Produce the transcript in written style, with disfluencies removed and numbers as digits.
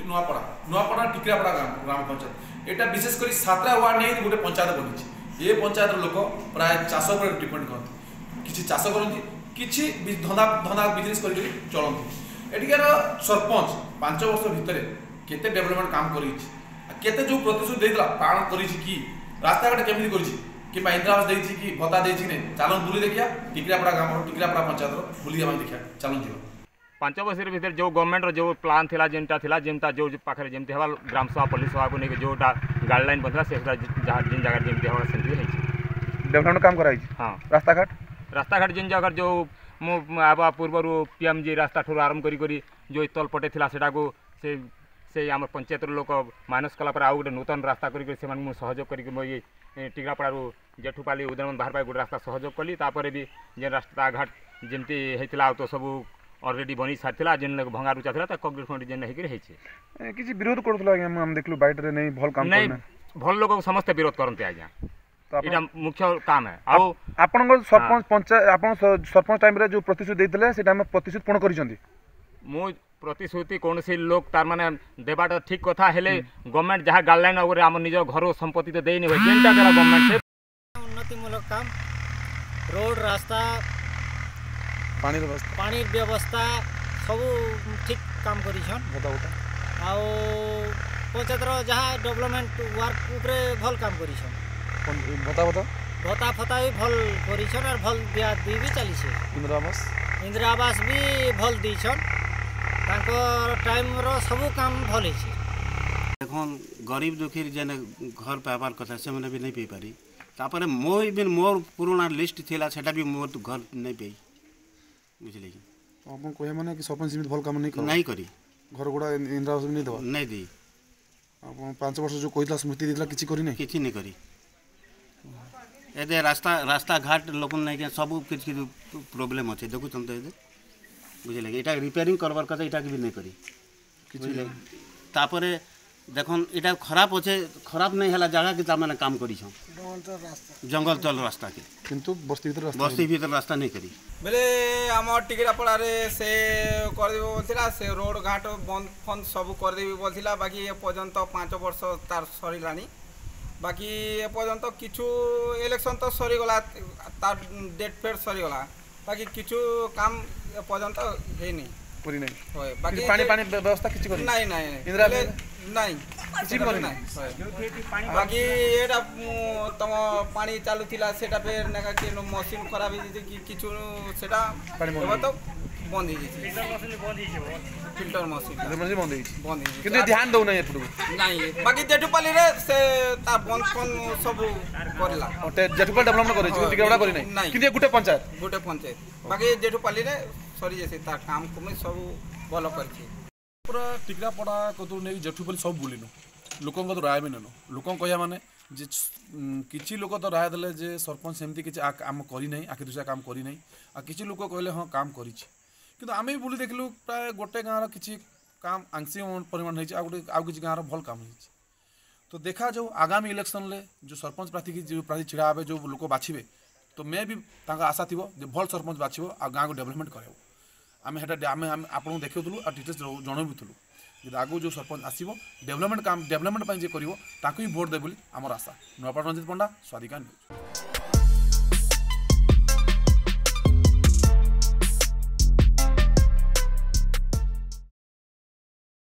नुआपड़ा नुआपड़ा टिकरापड़ा ग्राम पंचायत एटा विशेषकर सातरा वार्ड नहीं गोटे पंचायत बनी ये पंचायत लोक प्राय चाष पर डिपेंड करते किसी चाष करती किसी धंदा धंदा बिजनेस कर चलती एटिकार सरपंच 5 वर्ष भितर केते डेवलपमेंट काम करते जो प्रतिश्रुति देता पालन कर रास्ता घाट केमी कर कि इंदिरा आवास देती कि भत्ता देती नहीं चलो बुली देखिया टिकरापड़ा ग्राम टिकरापड़ा पंचायत बुली देखिया चलो जी 5 वर्ष भर जो गवर्नमेंट जो प्लान थिला जेनटा थिला जेमता जो पाखे जमती हवा ग्राम सभा पुलिस सभा को लेकर जोटा गाइडलाइन बनता से जिन जगह जमती हवा सेमती नहीं डेवलपमेंट काम कराई हाँ रास्ता घाट जिन जगह जो आबा पूर्वर पीएमजी रास्ता ठूर आरंभ करी जो तल पटे थिला सेटा को से आम पंचायत लोक माइनस कला आउ गोटे नूतन रास्ता करी सहयोग करी टिकरापड़ारू जेठुपाली उदयन बाहर पाई गोटे रास्ता सहयोग कली तापर भी जे रास्ता घाट जमती होता तो सब ऑलरेडी बनी सारी जेन भंगा रुचा था कंक्रीट फंड जेन होकर किसी विरोध करथला हम देखलु बाइट रे नहीं भल काम नहीं भल लोग समस्त विरोध करते आज्ञा एटा मुख्य काम है आ आपन सरपंच पंचायत आपन सरपंच टाइम रे जो प्रतिश्रुति देथिले सेटा हम प्रतिश्रुति पूर्ण करिसंती मु प्रतिश्रुति कौन सी लोग तार माने देबाटा ठीक कथा हेले गवर्नमेंट जहाँ गाइडलाइन अगर आम निज घर संपत्ति तो देनी हो जेनटा देला गवर्नमेंट से उन्नतिमूलक काम रोड रास्ता पानी व्यवस्था सब ठीक काम करिछन आउ पंचायत जहाँ डेवलपमेंट वर्क उपरे भल काम करिछन भत्ता फता भी भल करिछन और भल दिया दी भी चली इंदिरा आवास भी भल दीछन तांकर टाइम रो सब काम भल है देखन गरीब दुखी जेन घर पाइबार कथा से भी नहीं पाई पारी तापर मोर पुराना लिस्ट थिला सेटा भी मोर घर नहीं पाई बुझले कि अपन कोहे माने कि सरपंच सीमित भल काम नहीं करी घर गुडा इंदिरा आवास नहीं दवा नहीं दी अपन 5 वर्ष जो कोइला स्मृति दिला किछि नहीं करी एदे रास्ता घाट लोक नहीं के सब किछि प्रॉब्लम अछि देखु तुम तो बुझले कि एटा रिपेयरिंग करबार कथा एटा भी नहीं करी बुझले तापर देखन एटा खराब होचे खराब नहीं हला जगह के ता माने काम करी छ जंगल चल रास्ता के किंतु बस्ती भीतर रास्ता नहीं करी बेले आम टिकरापड़ा से कर देबो बोलथिला से रोड घाट बंद फंद सब कर देबी बोलथिला बाकी ए पर्यंत 5 वर्ष तार सरीलानी बाकी ए पर्यंत किछु इलेक्शन तो सरी गला तार डेट फेर सरी गला बाकी किछु काम ए पर्यंत हे नहीं पूरी नहीं होय बाकी पानी व्यवस्था किछि करी नहीं इंदिरा नहीं किछि करी नहीं बाकी एटा तम पानी चालू थिला सेटा फेर नका के मशीन खराब कि किछु सेटा तो बंद ही फिल्टर मशीन बंद ही किंतु ध्यान दउ नहीं एपडू नहीं बाकी जेठुपाली रे से ता बंद कोन सब करला जेठुपाली डेवलपमेंट करे छी टिकरापड़ा करी नहीं किंतु गुटे पंचायत बाकी जेठुपाली रे सरी जैसे ता काम को में सब भलो करछि पूरा टिकरापड़ा कतु नहीं जेठुपाली सब बुलिनु लोकन तो राय भी नेनु लोकन कहया माने जे किछि लोक तो राय देले जे सरपंच सेमती किछि काम करी नहीं आखि दुसरा काम करी नहीं आ किछि लोक कहले हां काम करी छी किंतु आमे भी बुली देखलु प्राय गोटे गाँव किछि काम आंशिक परिमाण होइछि आ किछि गाँव भल काम होइछि तो देखा जो आगामी इलेक्शन ले जो सरपंच प्रार्थी की जो प्रार्थी छिड़ा हे जो लोक बाछिबे तो मैं भी तांका आशा थिबो जे भल सरपंच बाछिबो आ गाँव को डेवलपमेंट करबो आमे हेटा आमे आपन देखौथलु आ डिटेल्स जनौबिथलु जे आगो जो सरपंच आसीबो डेवलपमेंट काम डेवलपमेंट पय जे करिवो ताकू ही वोट दे बोली हमर आशा नुआपड़ा रंजित पंडा स्वादिका न्यूज।